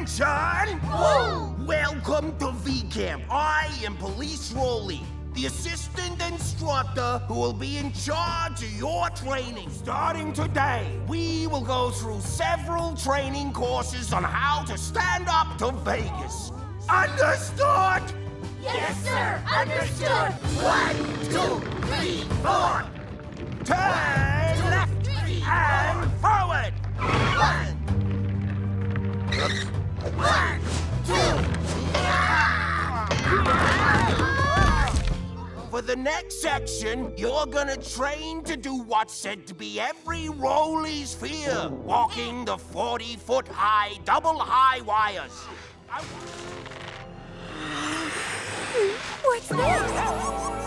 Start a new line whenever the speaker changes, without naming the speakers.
Attention!
Whoa!
Welcome to V-Camp. I am Police Rolly, the assistant instructor who will be in charge of your training. Starting today, we will go through several training courses on how to stand up to Vegas. Understood?
Yes, sir! Understood!
1, 2, 3, 4. Turn left and forward. 1, 2. For the next section, you're gonna train to do what's said to be every Rolly's fear, walking the 40-foot high, double high wires.
What's this?